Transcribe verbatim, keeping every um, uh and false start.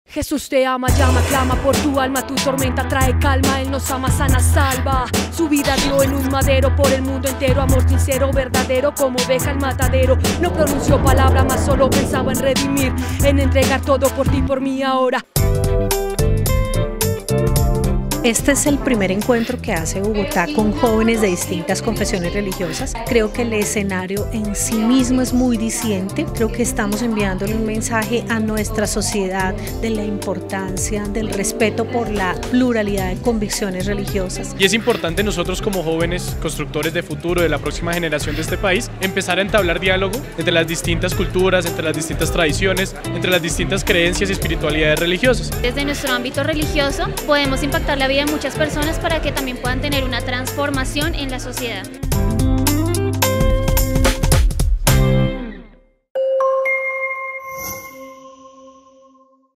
Jesús te ama, llama, clama por tu alma, tu tormenta trae calma, Él nos ama, sana, salva. Su vida dio en un madero por el mundo entero, amor sincero, verdadero, como oveja el matadero. No pronunció palabra, más solo pensaba en redimir, en entregar todo por ti, por mí ahora. Este es el primer encuentro que hace Bogotá con jóvenes de distintas confesiones religiosas. Creo que el escenario en sí mismo es muy diciente. Creo que estamos enviándole un mensaje a nuestra sociedad de la importancia del respeto por la pluralidad de convicciones religiosas. Y es importante nosotros como jóvenes constructores de futuro de la próxima generación de este país empezar a entablar diálogo entre las distintas culturas, entre las distintas tradiciones, entre las distintas creencias y espiritualidades religiosas. Desde nuestro ámbito religioso podemos impactar la vida de muchas personas para que también puedan tener una transformación en la sociedad.